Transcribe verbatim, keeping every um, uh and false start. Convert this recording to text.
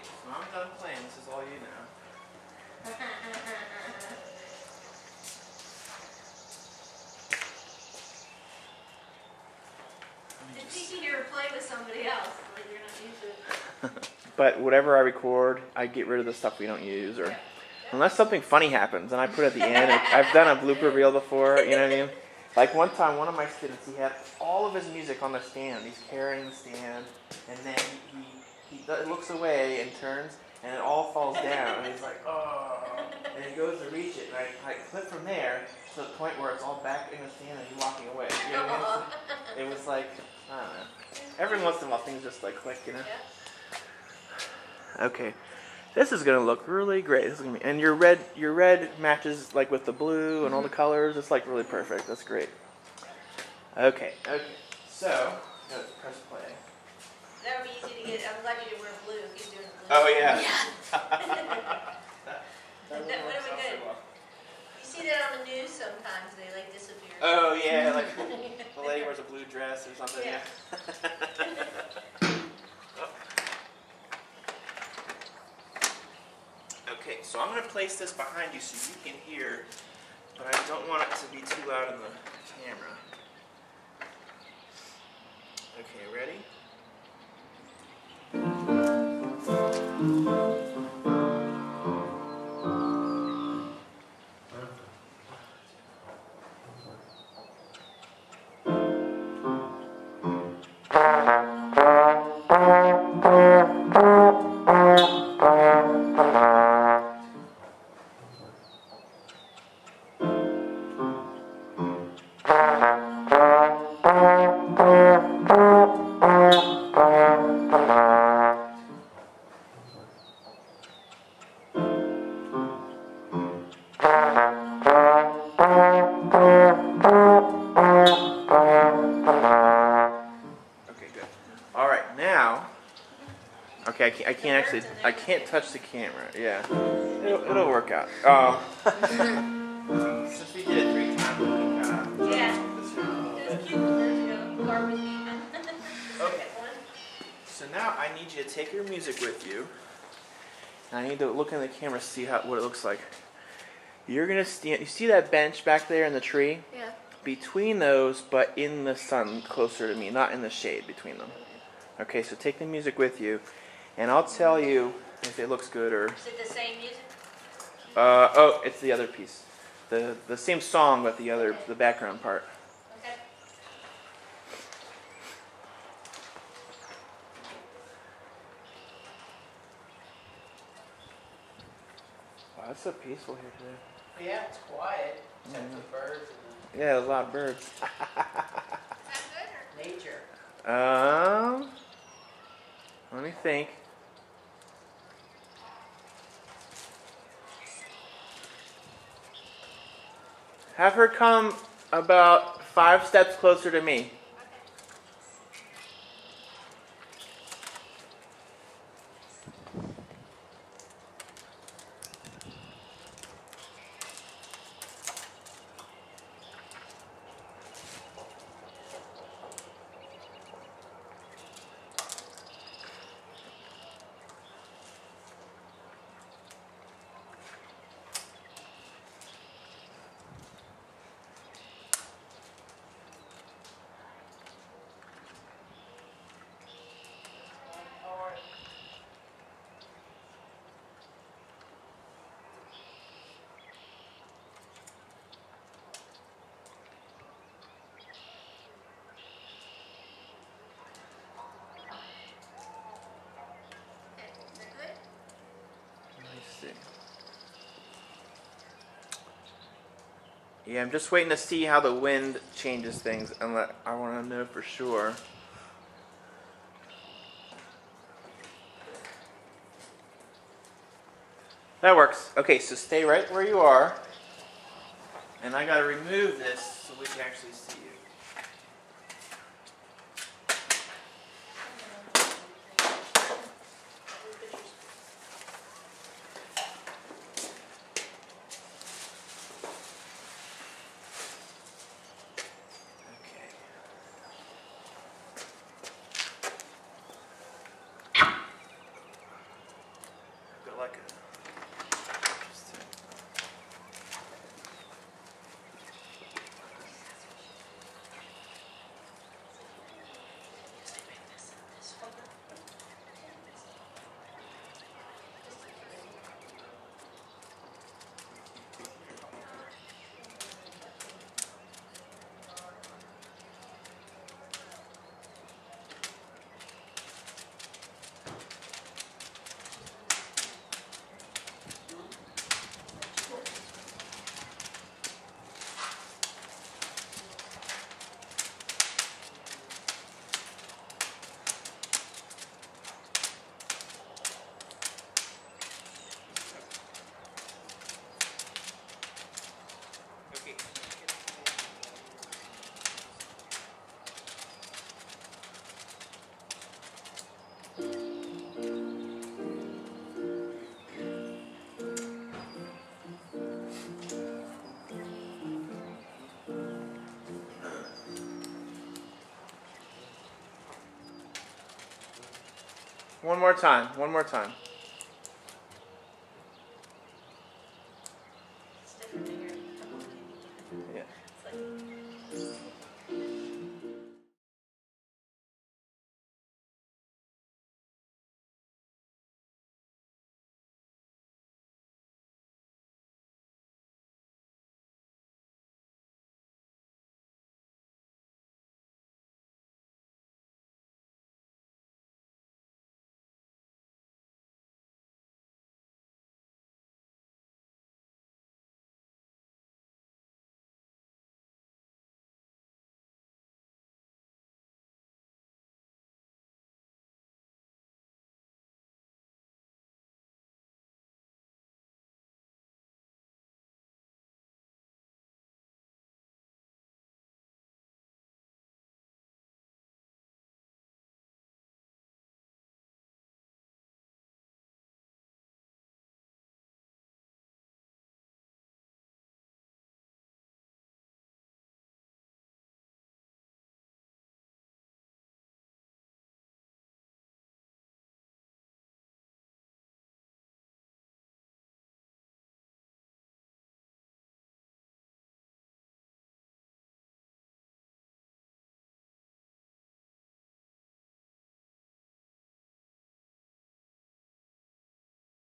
so I'm done playing. This is all you know. It's easy to play with somebody else, like you're not used to it. But whatever I record, I get rid of the stuff we don't use, or yeah. Unless something funny happens, and I put it at the end. I've done a blooper reel before, you know what I mean? Like one time, one of my students, he had all of his music on the stand. He's carrying the stand, and then he, he, he looks away and turns, and it all falls down. And he's like, oh. And he goes to reach it, and I, I clip from there to the point where it's all back in the stand, and he's walking away. You know what I mean? It was like, I don't know. Every once in a while, things just like click, you know? Okay. This is gonna look really great. This is gonna be, and your red, your red matches like with the blue and all the colors. It's like really perfect. That's great. Okay, okay. So, let's press play. That would be easy to get. I'm glad you didn't wear blue. He's doing blue. Oh yeah. Yeah. that that would have been good. Well. You see that on the news sometimes. They like disappear. Oh yeah, like the lady wears a blue dress or something. Yeah. Yeah. Okay, so I'm going to place this behind you so you can hear, but I don't want it to be too loud in the camera. Okay, ready? Okay, I can't, I can't actually, I can't touch the camera. Yeah, it'll, it'll work out. Oh. Since we did it three times, we can kind of. Yeah. It's cute. There's a car with me. Okay. So now I need you to take your music with you. And I need to look in the camera to see how what it looks like. You're gonna stand. You see that bench back there in the tree? Yeah. Between those, but in the sun, closer to me, not in the shade between them. Okay, so take the music with you. And I'll tell you if it looks good or... Is it the same music? Uh, oh, it's the other piece. The the same song, but the other, okay. The background part. Okay. Wow, it's so peaceful here today. Yeah, it's quiet, except mm-hmm. for birds. And yeah, there's a lot of birds. Is that good or? Nature. Um, let me think. Have her come about five steps closer to me. Yeah, I'm just waiting to see how the wind changes things, and let, I want to know for sure. That works. Okay, so stay right where you are, and I got to remove this so we can actually see you. like a. One more time. One more time.